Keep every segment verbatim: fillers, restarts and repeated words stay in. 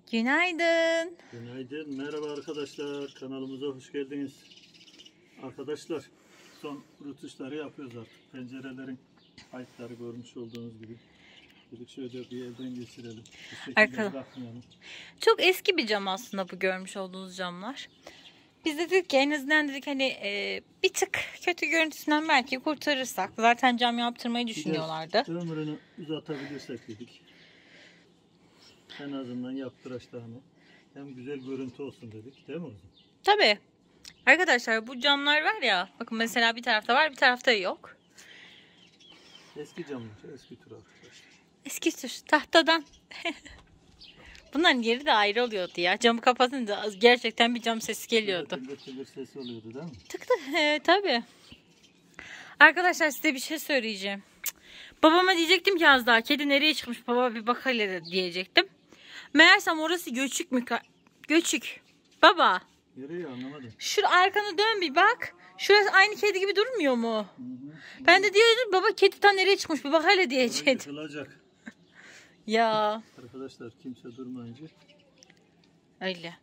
Günaydın. Günaydın, merhaba arkadaşlar. Kanalımıza hoş geldiniz. Arkadaşlar, son rötuşları yapıyoruz artık. Pencerelerin kayıtları görmüş olduğunuz gibi. Dedik şöyle bir elden geçirelim. Arkadaşlar, çok eski bir cam aslında bu görmüş olduğunuz camlar. Biz dedik ki en azından dedik hani e, bir tık kötü görüntüsünden belki kurtarırsak. Zaten cam yaptırmayı düşünüyorlardı. Biraz ömrünü uzatabilirsek dedik. En azından yaptıraçlarını. Hem güzel görüntü olsun dedik, değil mi oğlum? Tabii. Arkadaşlar bu camlar var ya, bakın mesela bir tarafta var bir tarafta yok. Eski camlar, eski tür arkadaşlar. Eski tür, tahtadan. Bunların yeri de ayrı oluyordu ya. Camı kapatınca gerçekten bir cam sesi geliyordu. Tıngır tıngır sesi oluyordu değil mi? Tık tık, e, tabii. Arkadaşlar size bir şey söyleyeceğim. Babama diyecektim ki az daha kedi nereye çıkmış baba bir bak hele diyecektim. Meğersem orası göçük mü? Göçük. Baba. Nereye anlamadım. Şu arkanı dön bir bak. Şurası aynı kedi gibi durmuyor mu? Hı hı. Ben de diyordum baba kedi tam nereye çıkmış bir bak hele diyecektim. Yıkılacak. Ya. Arkadaşlar kimse durmayınca. Öyle.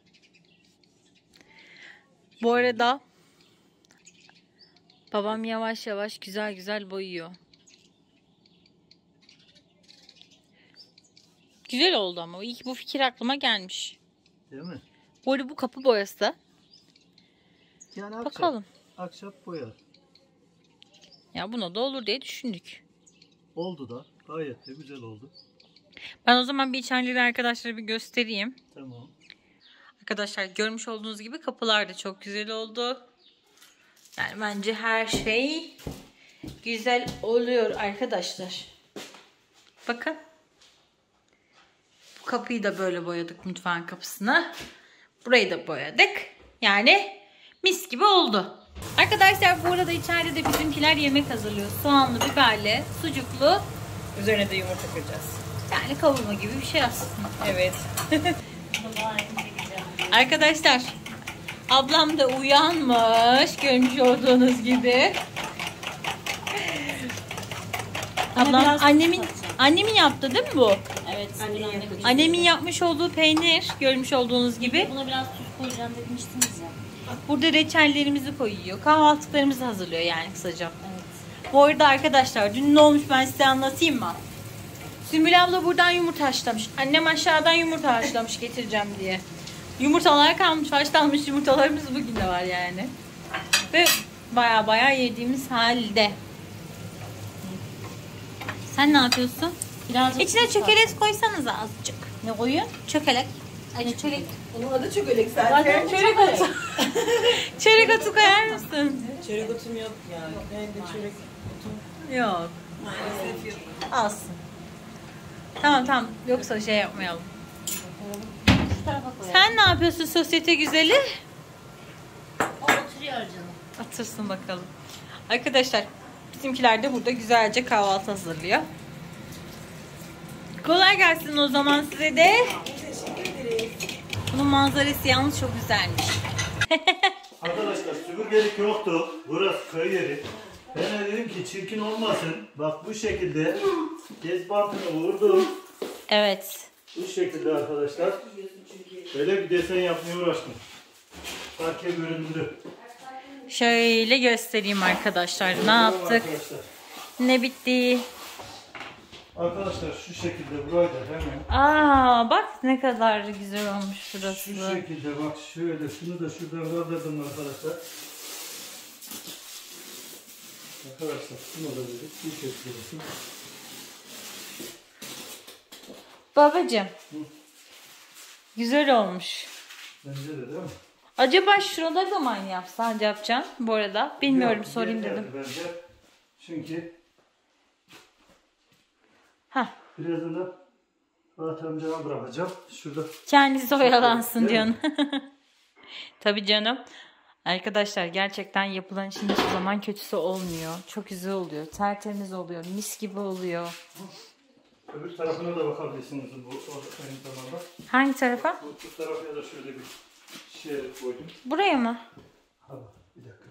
Bu arada babam yavaş yavaş güzel güzel boyuyor. Güzel oldu ama ilk bu fikir aklıma gelmiş. Değil mi? Bu arada bu kapı boyası. Yani akşam, bakalım. Ahşap boyar. Ya buna da olur diye düşündük. Oldu da. Gayet de güzel oldu. Ben o zaman bir içerileri arkadaşlara bir göstereyim. Tamam. Arkadaşlar görmüş olduğunuz gibi kapılar da çok güzel oldu. Yani bence her şey güzel oluyor arkadaşlar. Bakın. Bu kapıyı da böyle boyadık, mutfağın kapısını. Burayı da boyadık. Yani mis gibi oldu. Arkadaşlar bu arada içeride de bizimkiler yemek hazırlıyor. Soğanlı, biberli, sucuklu. Üzerine de yumurta kıracağız. Yani kavurma gibi bir şey aslında. Evet. Arkadaşlar ablam da uyanmış görmüş olduğunuz gibi. Ablam annemin annemin yaptı değil mi bu? Evet. Annemin, Annemin yapmış olduğu peynir görmüş olduğunuz gibi. Buna biraz tuz koyacağım demiştiniz ya. Burada reçellerimizi koyuyor. Kahvaltılıklarımızı hazırlıyor yani kısaca. Evet. Bu arada arkadaşlar dün ne olmuş ben size anlatayım mı? Sümbül abla buradan yumurta haşlamış. Annem aşağıdan yumurta haşlamış getireceğim diye. Yumurtalar kalmış, haşlanmış yumurtalarımız bugün de var yani. Ve baya baya yediğimiz halde. Sen ne yapıyorsun? Biraz İçine çökelek koysanız azıcık. ne koyuyor? Çökelek. Ay çörek. Onun adı çok öyle zaten. Zaten Çörek otu. Çörek otu koyar mısın? Çörek otum yok yani. Evde çörek otum Yok. maalesef yok. Alsın. Tamam tamam. Yoksa şey yapmayalım. Şu tarafa koyalım. Sen ne yapıyorsun sosyete güzeli? O oturuyor canım. Atırsın bakalım. Arkadaşlar bizimkiler de burada güzelce kahvaltı hazırlıyor. Kolay gelsin o zaman size de. Teşekkür ederiz. Bunun manzarası yalnız çok güzelmiş. Arkadaşlar süpürgelik yoktu. Burası köy yeri. Ben de dedim ki çirkin olmasın. Bak bu şekilde gez bantını vurdum. Evet. Bu şekilde arkadaşlar. Böyle bir desen yapmaya uğraştım. Parke göründü. Şöyle göstereyim arkadaşlar. Ne yaptık? Arkadaşlar. Ne bitti? Arkadaşlar şu şekilde burayı da hemen. Aa bak ne kadar güzel olmuş burası. Şu şekilde bak şöyle şunu da şuradan kaldırdım arkadaşlar. Arkadaşlar şunu da dedik bir şekilde. Babacığım. Hı. Güzel olmuş. Bence de değil mi? Acaba şuraları da mı aynı yapsan yapacaksın bu arada? Bilmiyorum Yok, sorayım yeterli dedim. Bence. Çünkü Heh. birazdan da Fatih amcama bırakacağım. Şurada. Kendisi oyalansın Değil mi? canım. Tabii canım. Arkadaşlar gerçekten yapılan işin hiçbir zaman kötüsü olmuyor. Çok güzel oluyor. Tertemiz oluyor. Mis gibi oluyor. Öbür tarafına da bakabilirsiniz bu aynı zamanda. Hangi tarafa? Bu, bu tarafına da şöyle bir şey koydum. Buraya mı? Ha bir dakika.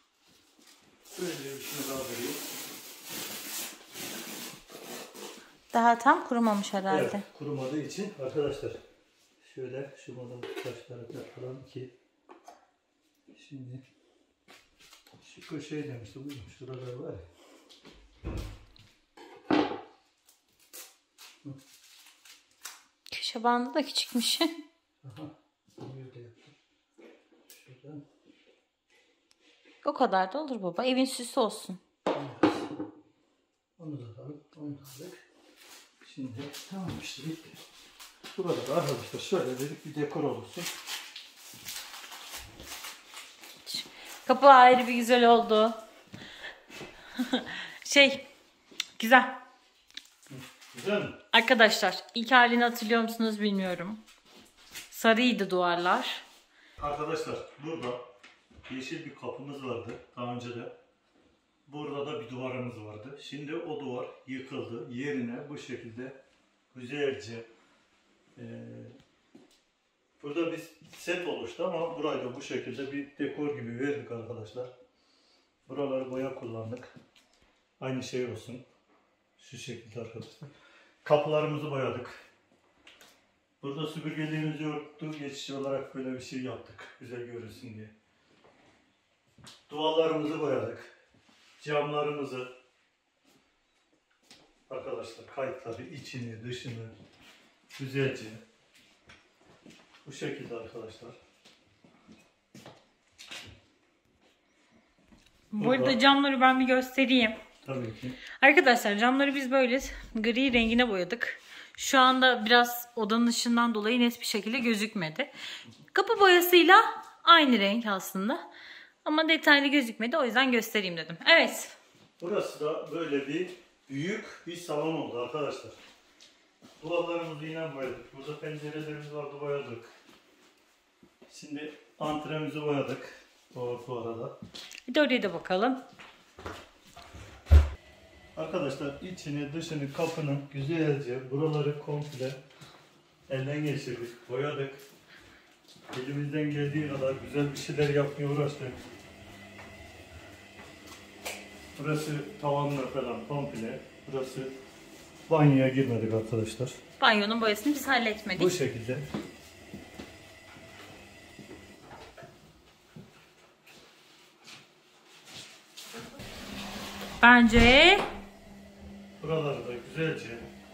Böyle bir şey daha vereyim. daha tam kurumamış herhalde. Evet, kurumadığı için arkadaşlar şöyle şu model taşları yapalım ki şimdi şu köşeye demişti buyurun şuralar var ya. Köşe bandı da küçükmüş. Aha, bir de yaptım. Şuradan. O kadar da olur baba. Evin süsü olsun. Evet. Onu da alalım. Onu da aldık. Şimdi tamam işte bitti. Burada da arkadaşlar şöyle dedik bir dekor olsun. Kapı ayrı bir güzel oldu. şey güzel. Güzel mi? Arkadaşlar ilk halini hatırlıyor musunuz bilmiyorum. Sarıydı duvarlar. Arkadaşlar burada yeşil bir kapımız vardı daha önce de. Burada da bir duvarımız vardı. Şimdi o duvar yıkıldı. Yerine bu şekilde güzelce e, burada bir set oluştu ama burayı da bu şekilde bir dekor gibi verdik arkadaşlar. Buraları boya kullandık. Aynı şey olsun. Şu şekilde arkadaşlar. Kapılarımızı boyadık. Burada süpürgeliğimizi örttük. Geçici olarak böyle bir şey yaptık. Güzel görünsün diye. Duvarlarımızı boyadık. Camlarımızı arkadaşlar kayıtları içini dışını güzelce bu şekilde arkadaşlar. Bu arada Burada- camları ben bir göstereyim. Tabii ki. Arkadaşlar camları biz böyle gri rengine boyadık. Şu anda biraz odanın ışığından dolayı net bir şekilde gözükmedi. Kapı boyasıyla aynı renk aslında. Ama detaylı gözükmedi. O yüzden göstereyim dedim. Evet. Burası da böyle bir büyük bir salon oldu arkadaşlar. Duvarlarımızı yine boyadık. Burada pencerelerimiz vardı boyadık. Şimdi antremizi boyadık. O bu arada. Bir de oraya da bakalım. Arkadaşlar içini dışını kapının güzelce buraları komple elden geçirdik, boyadık. Elimizden geldiği kadar güzel bir şeyler yapmaya uğraştık. Burası tavanlar falan komple. Burası banyoya girmedik arkadaşlar. Banyonun boyasını biz halletmedik. Bu şekilde. Bence Buraları da güzelce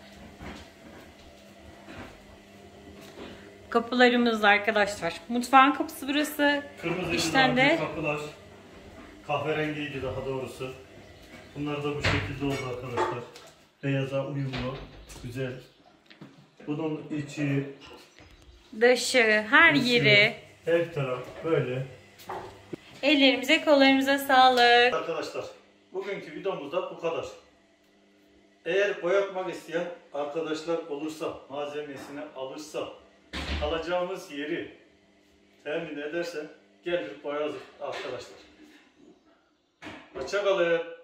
kapılarımız arkadaşlar. Mutfağın kapısı burası. kırmızı İçten de de kapılar kahverengiydi daha doğrusu. Bunlar da bu şekilde oldu arkadaşlar. Beyaza uyumlu, güzel. Bunun içi, dışı, her dışı, yeri. her taraf böyle. Ellerimize kollarımıza sağlık. Arkadaşlar bugünkü videomuz da bu kadar. Eğer boyatmak isteyen arkadaşlar olursa, malzemesini alırsa, kalacağımız yeri temin ederse gelir boyarız arkadaşlar. Hoşça kalın.